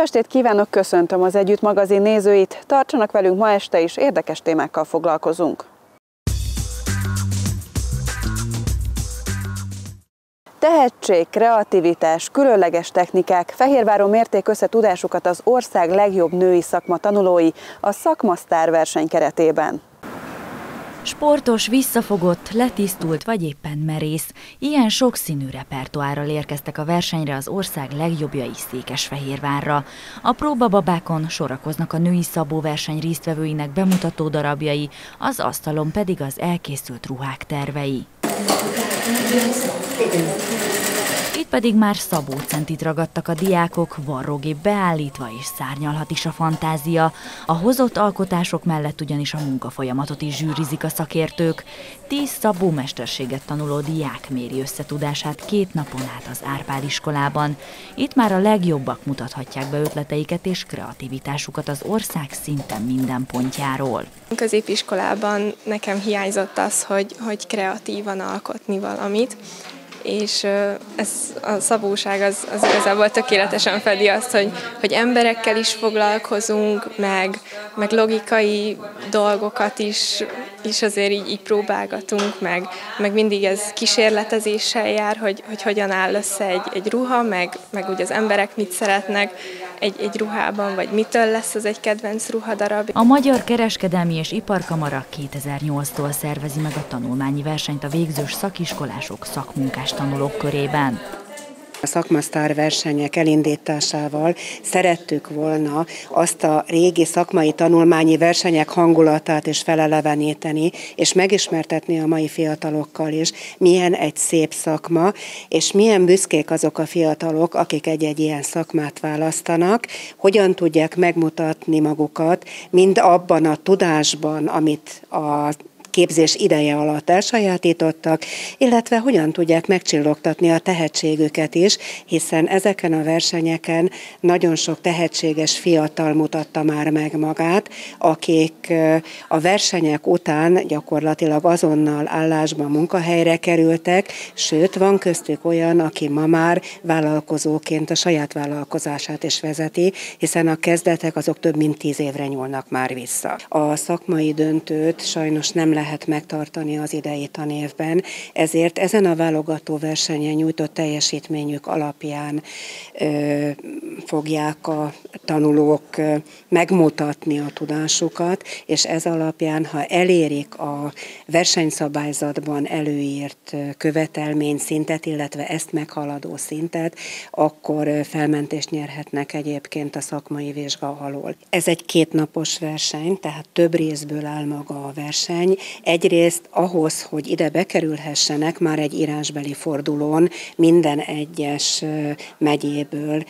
estét kívánok, köszöntöm az Együtt magazin nézőit, tartsanak velünk ma este is, érdekes témákkal foglalkozunk. Tehetség, kreativitás, különleges technikák, Fehérváron mérték össze tudásukat az ország legjobb női szakma tanulói a Szakmasztár verseny keretében. Sportos, visszafogott, letisztult vagy éppen merész, ilyen sokszínű repertoárral érkeztek a versenyre az ország legjobbjai Székesfehérvárra. A próbababákon sorakoznak a női szabóverseny résztvevőinek bemutató darabjai, az asztalon pedig az elkészült ruhák tervei. Itt pedig már szabócentit ragadtak a diákok, varrógép beállítva és szárnyalhat is a fantázia. A hozott alkotások mellett ugyanis a munkafolyamatot is zsűrizik a szakértők. 10 szabómesterséget tanuló diák méri összetudását 2 napon át az Árpád iskolában. Itt már a legjobbak mutathatják be ötleteiket és kreativitásukat az ország szinte minden pontjáról. Középiskolában nekem hiányzott az, hogy kreatívan alkotni valamit, és ez a szabóság az igazából tökéletesen fedi azt, hogy emberekkel is foglalkozunk, meg logikai dolgokat is azért így próbálgatunk, meg mindig ez kísérletezéssel jár, hogy hogyan áll össze egy ruha, meg úgy az emberek mit szeretnek egy ruhában, vagy mitől lesz az egy kedvenc ruhadarab. A Magyar Kereskedelmi és Iparkamara 2008-tól szervezi meg a tanulmányi versenyt a végzős szakiskolások, szakmunkás tanulók körében. A Szakmasztár versenyek elindításával szerettük volna azt a régi szakmai tanulmányi versenyek hangulatát is feleleveníteni, és megismertetni a mai fiatalokkal is, milyen egy szép szakma, és milyen büszkék azok a fiatalok, akik egy-egy ilyen szakmát választanak, hogyan tudják megmutatni magukat, mind abban a tudásban, amit a képzés ideje alatt elsajátítottak, illetve hogyan tudják megcsillogtatni a tehetségüket is, hiszen ezeken a versenyeken nagyon sok tehetséges fiatal mutatta már meg magát, akik a versenyek után gyakorlatilag azonnal állásba, munkahelyre kerültek, sőt, van köztük olyan, aki ma már vállalkozóként a saját vállalkozását is vezeti, hiszen a kezdetek azok több mint 10 évre nyúlnak már vissza. A szakmai döntőt sajnos nem lehet megtartani az idei tanévben, ezért ezen a válogató versenyen nyújtott teljesítményük alapján fogják a tanulók megmutatni a tudásukat, és ez alapján, ha elérik a versenyszabályzatban előírt követelményszintet, illetve ezt meghaladó szintet, akkor felmentést nyerhetnek egyébként a szakmai vizsga alól. Ez egy 2 napos verseny, tehát több részből áll maga a verseny. Egyrészt ahhoz, hogy ide bekerülhessenek, már egy írásbeli fordulón minden egyes megyéből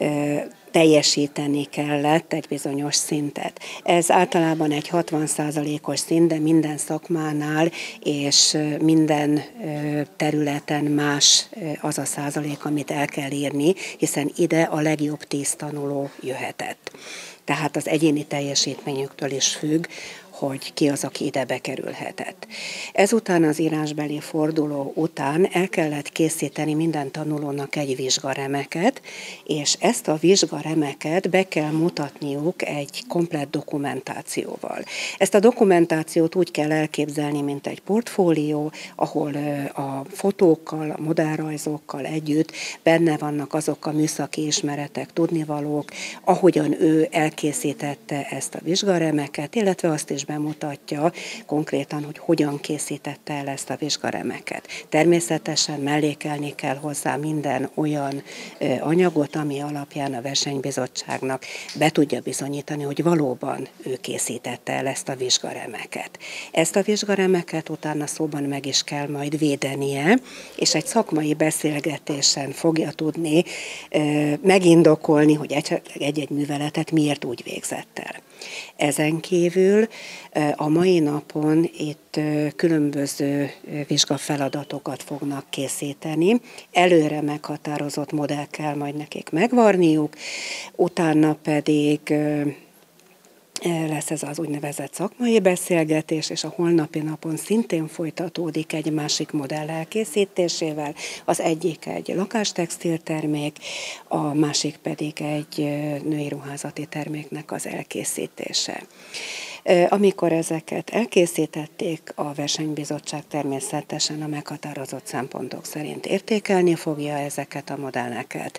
teljesíteni kellett egy bizonyos szintet. Ez általában egy 60%-os szint, de minden szakmánál és minden területen más az a százalék, amit el kell írni, hiszen ide a legjobb 10 tanuló jöhetett. Tehát az egyéni teljesítményüktől is függ, hogy ki az, aki ide bekerülhetett. Ezután az írásbeli forduló után el kellett készíteni minden tanulónak egy vizsgaremeket, és ezt a vizsgaremeket be kell mutatniuk egy komplett dokumentációval. Ezt a dokumentációt úgy kell elképzelni, mint egy portfólió, ahol a fotókkal, a modellrajzokkal együtt benne vannak azok a műszaki ismeretek, tudnivalók, ahogyan ő elkészítette ezt a vizsgaremeket, illetve azt is bemutatja konkrétan, hogy hogyan készítette el ezt a vizsgaremeket. Természetesen mellékelni kell hozzá minden olyan anyagot, ami alapján a versenybizottságnak be tudja bizonyítani, hogy valóban ő készítette el ezt a vizsgaremeket. Ezt a vizsgaremeket utána szóban meg is kell majd védenie, és egy szakmai beszélgetésen fogja tudni megindokolni, hogy egy-egy műveletet miért úgy végzett el. Ezen kívül a mai napon itt különböző vizsgafeladatokat fognak készíteni. Előre meghatározott modell kell majd nekik megvarniuk, utána pedig lesz ez az úgynevezett szakmai beszélgetés, és a holnapi napon szintén folytatódik egy másik modell elkészítésével. Az egyik egy lakástextiltermék, a másik pedig egy női ruházati terméknek az elkészítése. Amikor ezeket elkészítették, a versenybizottság természetesen a meghatározott szempontok szerint értékelni fogja ezeket a modelleket,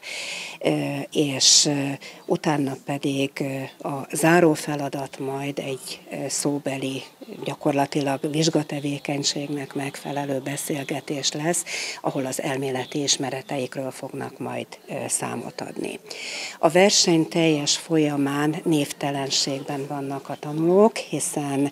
és utána pedig a záró feladat majd egy szóbeli, gyakorlatilag vizsgatevékenységnek megfelelő beszélgetés lesz, ahol az elméleti ismereteikről fognak majd számot adni. A verseny teljes folyamán névtelenségben vannak a tanulók, hiszen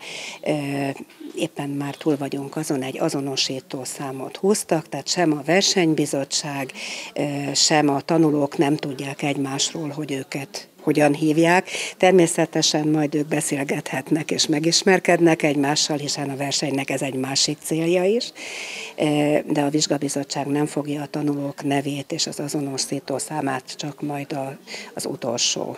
éppen már túl vagyunk azon, egy azonosító számot húztak, tehát sem a versenybizottság, sem a tanulók nem tudják egymásról, hogy őket hogyan hívják. Természetesen majd ők beszélgethetnek és megismerkednek egymással, hiszen a versenynek ez egy másik célja is, de a vizsgabizottság nem fogja a tanulók nevét és az azonosító számát csak majd az utolsó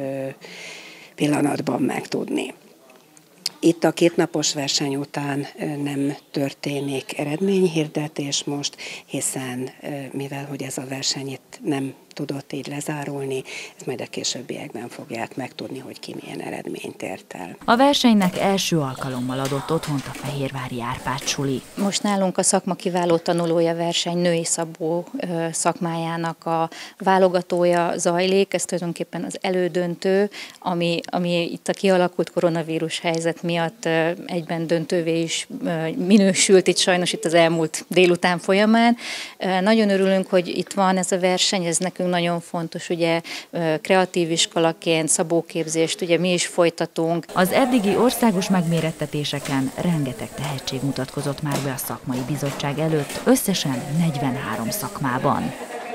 pillanatban megtudni. Itt a kétnapos verseny után nem történik eredményhirdetés most, hiszen mivel hogy ez a verseny itt nem tudott így lezárulni, ezt majd a későbbiekben fogják megtudni, hogy ki milyen eredményt ért el. A versenynek első alkalommal adott otthont a fehérvári Árpád suli. Most nálunk a szakma kiváló tanulója verseny női szabó szakmájának a válogatója zajlik, ez tulajdonképpen az elődöntő, ami itt a kialakult koronavírus helyzet miatt egyben döntővé is minősült itt sajnos itt az elmúlt délután folyamán. Nagyon örülünk, hogy itt van ez a verseny, ez nekünk nagyon fontos, ugye kreatív iskolaként, szabóképzést ugye mi is folytatunk. Az eddigi országos megmérettetéseken rengeteg tehetség mutatkozott már be a szakmai bizottság előtt, összesen 43 szakmában.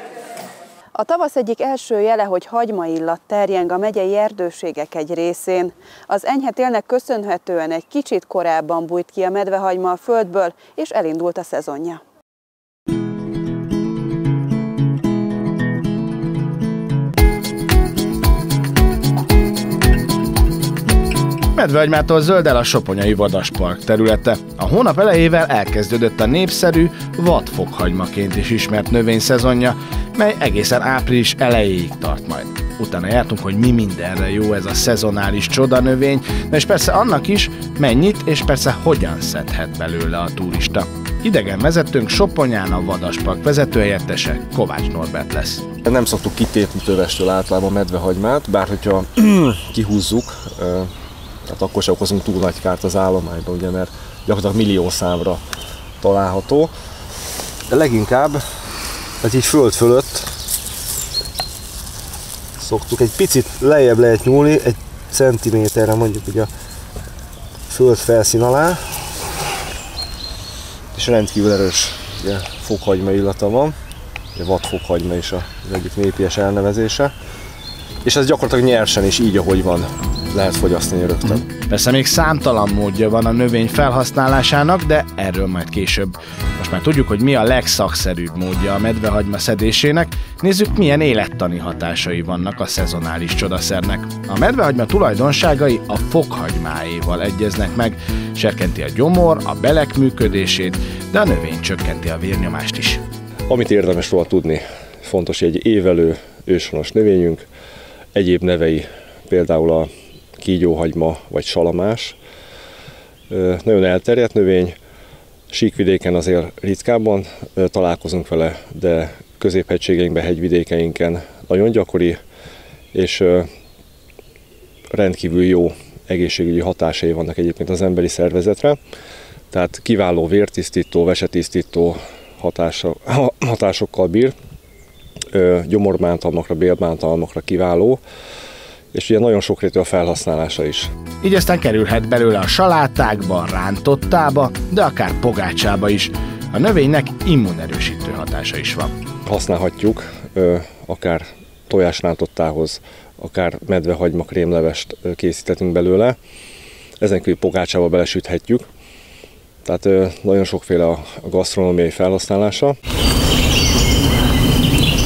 A tavasz egyik első jele, hogy hagymaillat terjeng a megyei erdőségek egy részén. Az enyhe télnek köszönhetően egy kicsit korábban bújt ki a medvehagyma a földből, és elindult a szezonja. Medvehagymától zöld el a Soponyai Vadaspark területe. A hónap elejével elkezdődött a népszerű vadfokhagymaként is ismert növény szezonja, mely egészen április elejéig tart majd. Utána jártunk, hogy mi mindenre jó ez a szezonális csodanövény, de és persze annak is, mennyit és persze hogyan szedhet belőle a turista. Idegen vezetőnk Soponyán a Vadaspark vezetőhelyettese, Kovács Norbert lesz. Nem szoktuk kitépni tövestől általában medvehagymát, bár hogyha kihúzzuk, tehát akkor sem okozunk túl nagy kárt az állományban, ugye, mert gyakorlatilag milliószámra található. De leginkább, tehát így föld fölött szoktuk, egy picit lejjebb lehet nyúlni, egy centiméterre mondjuk ugye a föld felszín alá, és rendkívül erős ugye, fokhagyma illata van, ugye vadfokhagyma is az egyik népies elnevezése, és ez gyakorlatilag nyersen is így, ahogy van, lehet fogyasztani rögtön. Persze még számtalan módja van a növény felhasználásának, de erről majd később. Most már tudjuk, hogy mi a legszakszerűbb módja a medvehagyma szedésének, nézzük, milyen élettani hatásai vannak a szezonális csodaszernek. A medvehagyma tulajdonságai a fokhagymáéval egyeznek meg, serkenti a gyomor, a belek működését, de a növény csökkenti a vérnyomást is. Amit érdemes róla tudni, fontos, hogy egy évelő őshonos növényünk, egyéb nevei, például a kígyóhagyma vagy salamás. Nagyon elterjedt növény, síkvidéken azért ritkábban találkozunk vele, de középhegységeinkben, hegyvidékeinken nagyon gyakori, és rendkívül jó egészségügyi hatásai vannak egyébként az emberi szervezetre. Tehát kiváló vértisztító, vesetisztító hatásokkal bír, gyomorbántalmakra, bélbántalmakra kiváló, és ugye nagyon sokrétű a felhasználása is. Így aztán kerülhet belőle a salátákba, rántottába, de akár pogácsába is. A növénynek immunerősítő hatása is van. Használhatjuk akár tojásrántottához, akár medvehagyma krémlevest készíthetünk belőle. Ezen kívül pogácsába belesüthetjük. Tehát nagyon sokféle a gasztronómiai felhasználása.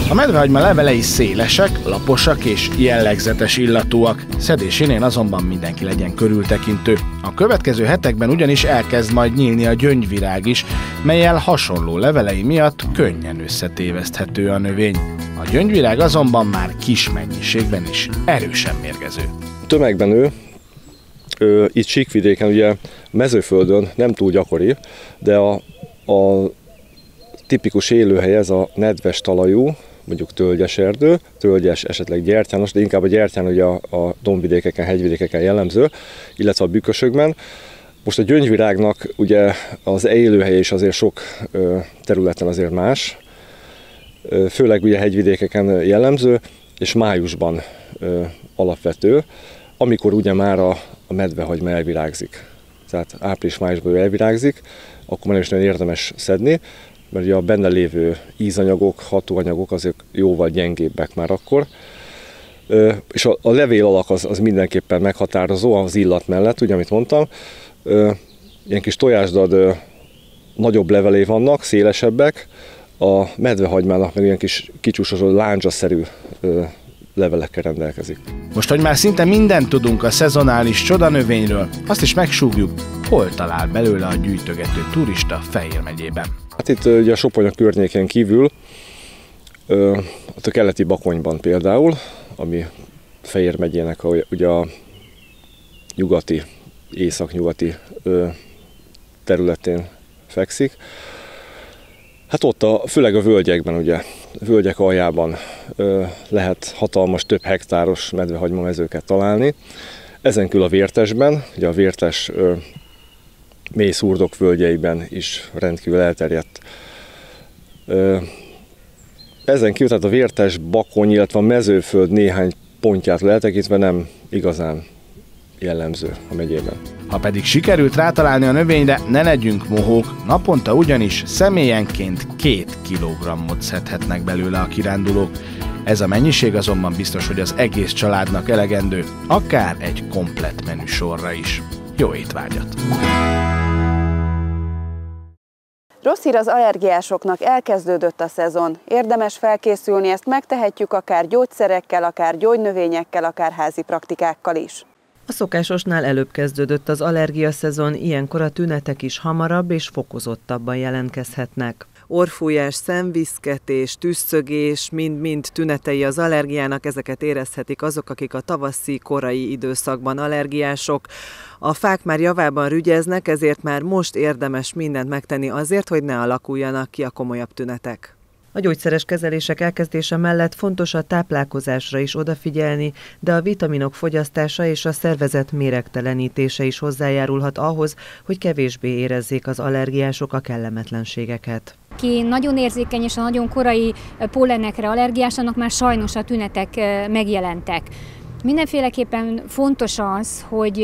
A medvehagyma levelei szélesek, laposak és jellegzetes illatúak. Szedésénél azonban mindenki legyen körültekintő. A következő hetekben ugyanis elkezd majd nyílni a gyöngyvirág is, mellyel hasonló levelei miatt könnyen összetéveszthető a növény. A gyöngyvirág azonban már kis mennyiségben is erősen mérgező. Tömegben itt síkvidéken, ugye mezőföldön nem túl gyakori, de a tipikus élőhely ez a nedves talajú, mondjuk tölgyes erdő, tölgyes, esetleg gyertyános, de inkább a gyertyán ugye a dombvidékeken, hegyvidékeken jellemző, illetve a bükkösökben. Most a gyöngyvirágnak ugye az élőhelye is azért sok területen azért más, főleg ugye hegyvidékeken jellemző, és májusban alapvető, amikor ugye már a medvehagyma elvirágzik. Tehát április-májusban elvirágzik, akkor már is nagyon érdemes szedni, mert ugye a benne lévő ízanyagok, hatóanyagok azért jóval gyengébbek már akkor. És a levél alak az mindenképpen meghatározó az illat mellett, ugye amit mondtam. Ilyen kis tojásdad nagyobb levelé vannak, szélesebbek, a medvehagymának meg ilyen kis kicsúsosodó láncsaszerű levelekkel rendelkezik. Most, hogy már szinte mindent tudunk a szezonális csodanövényről, azt is megsúgjuk, hol talál belőle a gyűjtögető turista Fejér megyében. Hát itt ugye a Soponya környékén kívül, ott a keleti Bakonyban például, ami Fejér megyének ugye a nyugati, északnyugati területén fekszik. Hát ott főleg a völgyekben, ugye, a völgyek aljában lehet hatalmas, több hektáros medvehagyma mezőket találni. Ezen kívül a Vértesben, ugye a Vértes mély szurdok völgyeiben is rendkívül elterjedt. Ezen kívül tehát a Vértes, Bakony, illetve a mezőföld néhány pontjától eltekintve nem igazán jellemző a megyében. Ha pedig sikerült rátalálni a növényre, ne legyünk mohók, naponta ugyanis személyenként 2 kilogrammot szedhetnek belőle a kirándulók. Ez a mennyiség azonban biztos, hogy az egész családnak elegendő, akár egy komplett menüsorra is. Jó étvágyat! Rossz hír az allergiásoknak, elkezdődött a szezon. Érdemes felkészülni, ezt megtehetjük akár gyógyszerekkel, akár gyógynövényekkel, akár házi praktikákkal is. A szokásosnál előbb kezdődött az allergiaszezon, ilyenkor a tünetek is hamarabb és fokozottabban jelentkezhetnek. Orrfújás, szemviszketés, tüsszögés, mind-mind tünetei az allergiának, ezeket érezhetik azok, akik a tavaszi, korai időszakban allergiások. A fák már javában rügyeznek, ezért már most érdemes mindent megtenni azért, hogy ne alakuljanak ki a komolyabb tünetek. A gyógyszeres kezelések elkezdése mellett fontos a táplálkozásra is odafigyelni, de a vitaminok fogyasztása és a szervezet méregtelenítése is hozzájárulhat ahhoz, hogy kevésbé érezzék az allergiások a kellemetlenségeket. Aki nagyon érzékeny és a nagyon korai pollenekre allergiás, annak már sajnos a tünetek megjelentek. Mindenféleképpen fontos az, hogy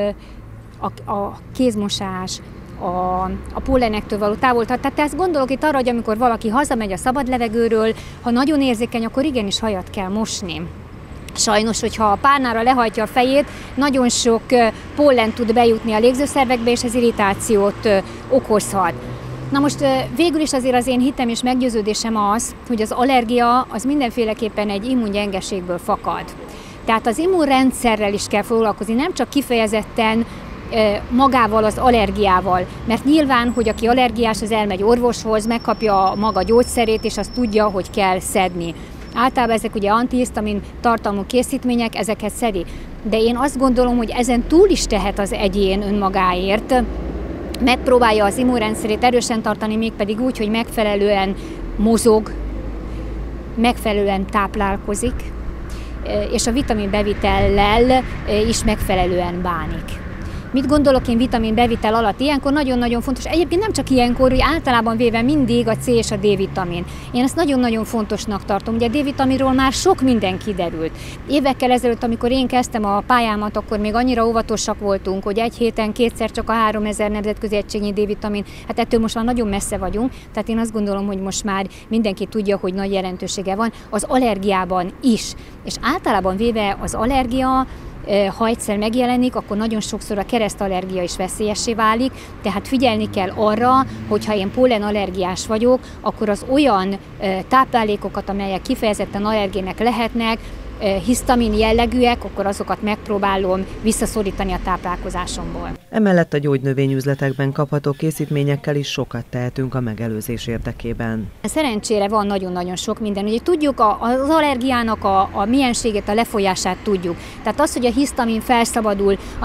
a kézmosás, a pollenektől való távoltartás. Tehát ezt gondolok itt arra, hogy amikor valaki hazamegy a szabad levegőről, ha nagyon érzékeny, akkor igenis hajat kell mosni. Sajnos, hogyha a párnára lehajtja a fejét, nagyon sok pollen tud bejutni a légzőszervekbe, és ez irritációt okozhat. Na most végül is azért az én hitem és meggyőződésem az, hogy az allergia az mindenféleképpen egy immungyengeségből fakad. Tehát az immunrendszerrel is kell foglalkozni, nem csak kifejezetten magával az allergiával, mert nyilván, hogy aki allergiás, az elmegy orvoshoz, megkapja maga gyógyszerét, és azt tudja, hogy kell szedni. Általában ezek ugye antihisztamin tartalmú készítmények, ezeket szedi. De én azt gondolom, hogy ezen túl is tehet az egyén önmagáért, megpróbálja az immunrendszerét erősen tartani, mégpedig úgy, hogy megfelelően mozog, megfelelően táplálkozik, és a vitaminbevitellel is megfelelően bánik. Mit gondolok én vitaminbevitel alatt? Ilyenkor nagyon-nagyon fontos, egyébként nem csak ilyenkor, hogy általában véve mindig a C és a D-vitamin. Én ezt nagyon-nagyon fontosnak tartom. Ugye a D-vitaminról már sok minden kiderült. Évekkel ezelőtt, amikor én kezdtem a pályámat, akkor még annyira óvatosak voltunk, hogy egy héten kétszer csak a 3000 nemzetközi egységnyi D-vitamin, hát ettől most már nagyon messze vagyunk, tehát én azt gondolom, hogy most már mindenki tudja, hogy nagy jelentősége van az allergiában is. És általában véve az allergia ha egyszer megjelenik, akkor nagyon sokszor a keresztallergia is veszélyessé válik, tehát figyelni kell arra, hogyha én pollenallergiás vagyok, akkor az olyan táplálékokat, amelyek kifejezetten allergének lehetnek, hisztamin jellegűek, akkor azokat megpróbálom visszaszorítani a táplálkozásomból. Emellett a gyógynövényüzletekben kapható készítményekkel is sokat tehetünk a megelőzés érdekében. Szerencsére van nagyon-nagyon sok minden. Ugye tudjuk az allergiának a mienségét, a lefolyását tudjuk. Tehát az, hogy a hisztamin felszabadul, a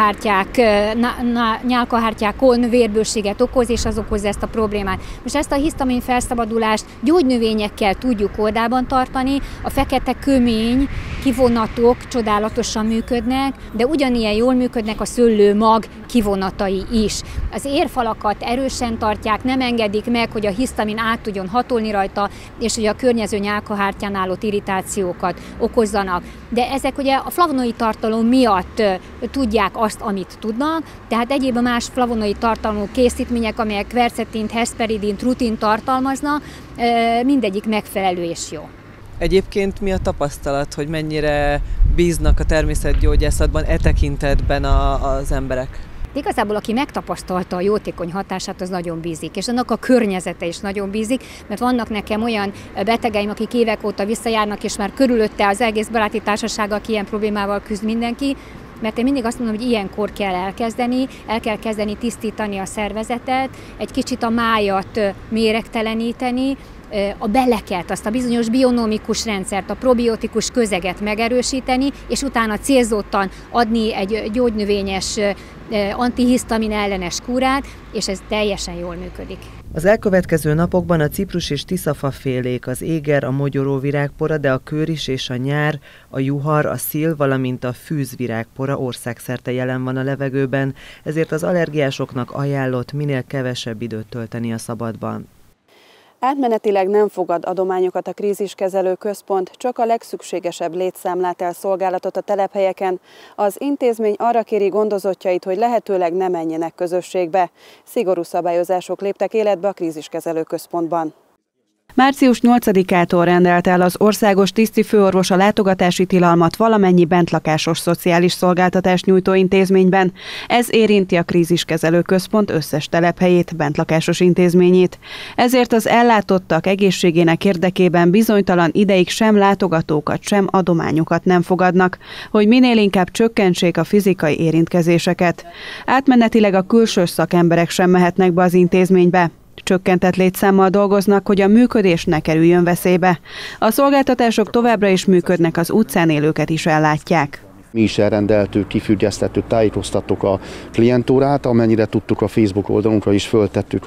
nyálkahártyákon vérbőséget okoz, és az okozza ezt a problémát. Most ezt a hisztamin felszabadulást gyógynövényekkel tudjuk kordában tartani, a fekete kömény kivonatok csodálatosan működnek, de ugyanilyen jól működnek a szőlőmag kivonatai is. Az érfalakat erősen tartják, nem engedik meg, hogy a hisztamin át tudjon hatolni rajta, és hogy a környező nyálkahártyán álló irritációkat okozzanak. De ezek ugye a flavonoid tartalom miatt tudják azt, amit tudnak, tehát egyéb más flavonoid tartalmú készítmények, amelyek kvercetint, hesperidint, rutint tartalmaznak, mindegyik megfelelő és jó. Egyébként mi a tapasztalat, hogy mennyire bíznak a természetgyógyászatban tekintetben az emberek? Igazából, aki megtapasztalta a jótékony hatását, az nagyon bízik, és annak a környezete is nagyon bízik, mert vannak nekem olyan betegeim, akik évek óta visszajárnak, és már körülötte az egész baráti társaság, aki ilyen problémával küzd mindenki, mert én mindig azt mondom, hogy ilyenkor kell elkezdeni, el kell kezdeni tisztítani a szervezetet, egy kicsit a májat méregteleníteni, a beleket, azt a bizonyos bionomikus rendszert, a probiotikus közeget megerősíteni, és utána célzottan adni egy gyógynövényes antihisztamin ellenes kúrát, és ez teljesen jól működik. Az elkövetkező napokban a ciprus és tiszafafélék, az éger, a mogyoróvirágpora, de a kőris és a nyár, a juhar, a szil, valamint a fűzvirágpora országszerte jelen van a levegőben, ezért az allergiásoknak ajánlott minél kevesebb időt tölteni a szabadban. Átmenetileg nem fogad adományokat a kríziskezelő központ, csak a legszükségesebb létszámlát el szolgálatot a telephelyeken. Az intézmény arra kéri gondozottjait, hogy lehetőleg ne menjenek közösségbe. Szigorú szabályozások léptek életbe a kríziskezelő központban. Március 8-ától rendelt el az országos tisztifőorvos a látogatási tilalmat valamennyi bentlakásos szociális szolgáltatást nyújtó intézményben. Ez érinti a kríziskezelő központ összes telephelyét, bentlakásos intézményét. Ezért az ellátottak egészségének érdekében bizonytalan ideig sem látogatókat, sem adományokat nem fogadnak, hogy minél inkább csökkentsék a fizikai érintkezéseket. Átmenetileg a külső szakemberek sem mehetnek be az intézménybe. Csökkentett létszámmal dolgoznak, hogy a működés ne kerüljön veszélybe. A szolgáltatások továbbra is működnek, az utcán élőket is ellátják. Mi is elrendeltük, kifüggesztettük, tájékoztattuk a klientúrát, amennyire tudtuk, a Facebook oldalunkra is föltettük,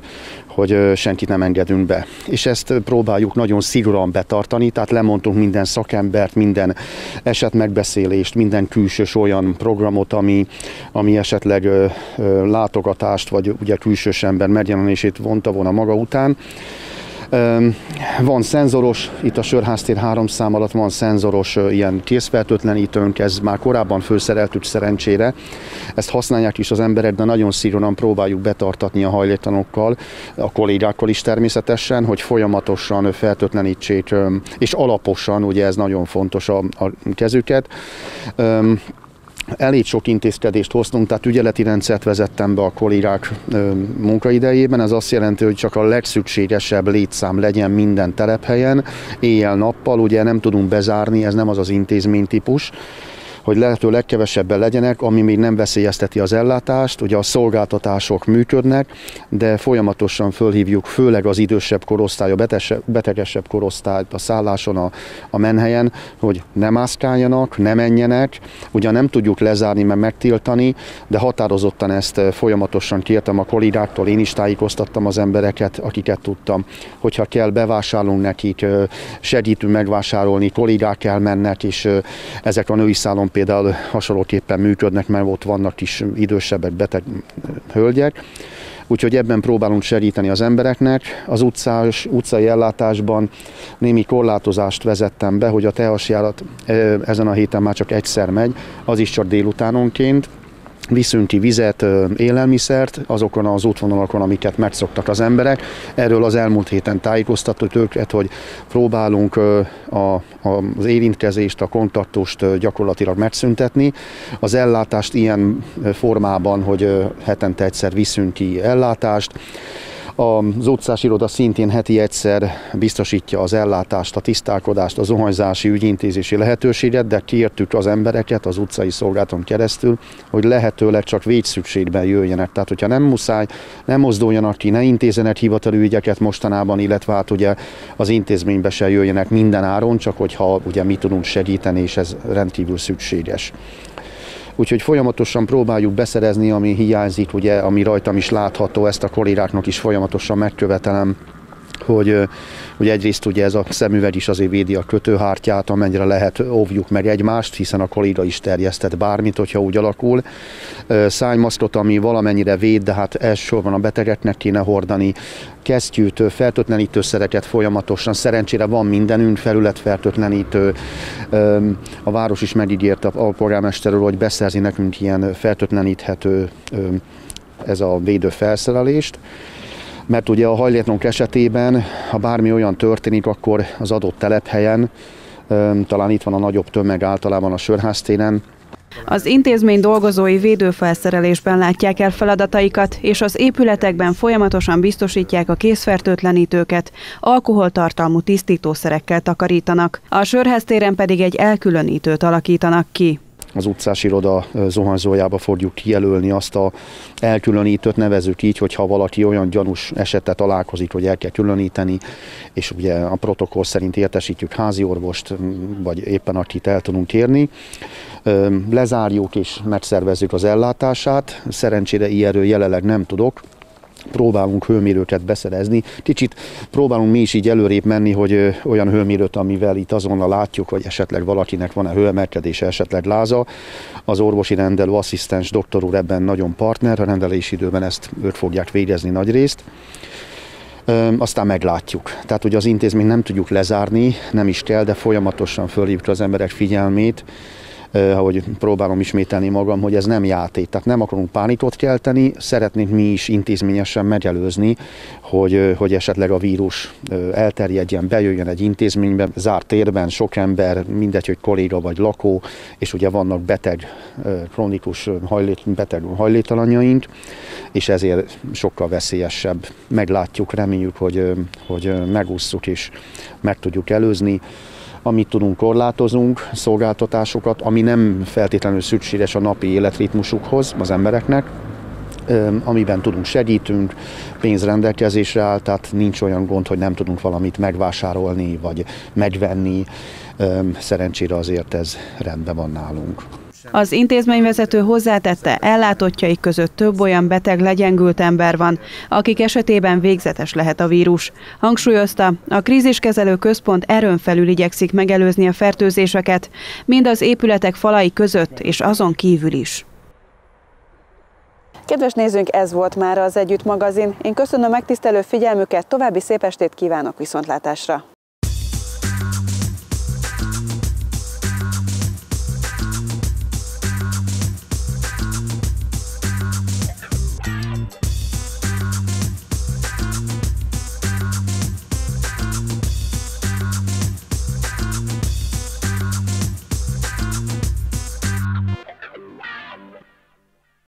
hogy senkit nem engedünk be. És ezt próbáljuk nagyon szigorúan betartani, tehát lemondtunk minden szakembert, minden esetmegbeszélést, minden külsős olyan programot, ami esetleg látogatást, vagy ugye külsős ember megjelenését vonta volna maga után. Van szenzoros, itt a Sörháztér 3 szám alatt van szenzoros ilyen készfertőtlenítőnk, ez már korábban felszereltük szerencsére. Ezt használják is az emberek, de nagyon szigorúan próbáljuk betartatni a hajléktalanokkal, a kollégákkal is természetesen, hogy folyamatosan fertőtlenítsék, és alaposan, ugye ez nagyon fontos a kezüket. Elég sok intézkedést hoztunk, tehát ügyeleti rendszert vezettem be a kollégák munkaidejében. Ez azt jelenti, hogy csak a legszükségesebb létszám legyen minden telephelyen, éjjel-nappal, ugye nem tudunk bezárni, ez nem az az intézménytípus, hogy lehető legkevesebben legyenek, ami még nem veszélyezteti az ellátást. Ugye a szolgáltatások működnek, de folyamatosan fölhívjuk főleg az idősebb korosztály, a betegesebb korosztályt a szálláson, a menhelyen, hogy ne mászkáljanak, ne menjenek. Ugyan nem tudjuk lezárni, mert megtiltani, de határozottan ezt folyamatosan kértem a kollégáktól, én is tájékoztattam az embereket, akiket tudtam, hogyha kell, bevásárolunk nekik, segítünk megvásárolni, kollégák elmennek, és ezek a női szálon például hasonlóképpen működnek, mert ott vannak is idősebbek, beteg hölgyek. Úgyhogy ebben próbálunk segíteni az embereknek. Az utcai ellátásban némi korlátozást vezettem be, hogy a teásjárat ezen a héten már csak egyszer megy, az is csak délutánonként. viszünk ki vizet, élelmiszert azokon az útvonalakon, amiket megszoktak az emberek. Erről az elmúlt héten tájékoztattuk őket, hogy próbálunk az érintkezést, a kontaktust gyakorlatilag megszüntetni. Az ellátást ilyen formában, hogy hetente egyszer viszünk ki ellátást. Az utcás iroda szintén heti egyszer biztosítja az ellátást, a tisztálkodást, a zuhanyzási ügyintézési lehetőséget, de kértük az embereket az utcai szolgálaton keresztül, hogy lehetőleg csak védszükségben jöjjenek. Tehát, hogyha nem muszáj, nem mozduljanak ki, ne intézzenek hivatali ügyeket mostanában, illetve hát ugye az intézménybe se jöjjenek minden áron, csak hogyha ugye mi tudunk segíteni, és ez rendkívül szükséges. Úgyhogy folyamatosan próbáljuk beszerezni, ami hiányzik, ugye, ami rajtam is látható, ezt a kollégáknak is folyamatosan megkövetelem, hogy ugye egyrészt ugye ez a szemüveg is azért védi a kötőhártyát, amennyire lehet óvjuk meg egymást, hiszen a kolléga is terjesztett bármit, hogyha úgy alakul. Szánymaszkot, ami valamennyire véd, de hát elsősorban a betegeknek kéne hordani, kesztyűt, fertőtlenítőszereket folyamatosan. Szerencsére van mindenünk, felületfertőtlenítő. A város is megígérte a polgármesterről, hogy beszerzi nekünk ilyen fertőtleníthető ez a védő felszerelést. Mert ugye a hajléktalanok esetében, ha bármi olyan történik, akkor az adott telephelyen, talán itt van a nagyobb tömeg általában a Sörháztéren. Az intézmény dolgozói védőfelszerelésben látják el feladataikat, és az épületekben folyamatosan biztosítják a készfertőtlenítőket, alkoholtartalmú tisztítószerekkel takarítanak. A Sörháztéren pedig egy elkülönítőt alakítanak ki. Az utcás iroda zuhanyzójába fogjuk kijelölni azt a elkülönítőt, nevezzük így, hogyha valaki olyan gyanús esettel találkozik, hogy el kell különíteni, és ugye a protokoll szerint értesítjük háziorvost, vagy éppen akit el tudunk kérni. Lezárjuk és megszervezzük az ellátását. Szerencsére ilyenről jelenleg nem tudok. Próbálunk hőmérőket beszerezni. Kicsit próbálunk mi is így előrébb menni, hogy olyan hőmérőt, amivel itt azonnal látjuk, hogy esetleg valakinek van-e hőemelkedése, esetleg láza. Az orvosi rendelő asszisztens doktor úr ebben nagyon partner, a rendelési időben őt fogják végezni nagyrészt. Aztán meglátjuk. Tehát, hogy az intézményt nem tudjuk lezárni, nem is kell, de folyamatosan fölhívjuk az emberek figyelmét, ahogy próbálom ismételni magam, hogy ez nem játék. Tehát nem akarunk pánikot kelteni, szeretnénk mi is intézményesen megelőzni, hogy esetleg a vírus elterjedjen, bejöjjön egy intézménybe, zárt térben, sok ember, mindegy, hogy kolléga vagy lakó, és ugye vannak beteg, krónikus beteg hajléktalanjaink, és ezért sokkal veszélyesebb. Meglátjuk, reméljük, hogy megússzuk és meg tudjuk előzni. Amit tudunk, korlátozunk, szolgáltatásokat, ami nem feltétlenül szükséges a napi életritmusukhoz az embereknek, amiben tudunk, segítünk, pénz rendelkezésre áll, tehát nincs olyan gond, hogy nem tudunk valamit megvásárolni vagy megvenni. Szerencsére azért ez rendben van nálunk. Az intézményvezető hozzátette, ellátottjaik között több olyan beteg, legyengült ember van, akik esetében végzetes lehet a vírus. Hangsúlyozta, a kríziskezelő központ erőn felül igyekszik megelőzni a fertőzéseket, mind az épületek falai között és azon kívül is. Kedves nézőink, ez volt már az Együtt magazin. Én köszönöm megtisztelő figyelmüket, további szép estét kívánok, viszontlátásra!